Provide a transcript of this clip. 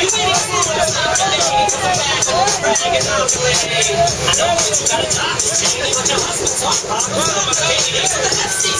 I know you gotta talk, but your husband talk,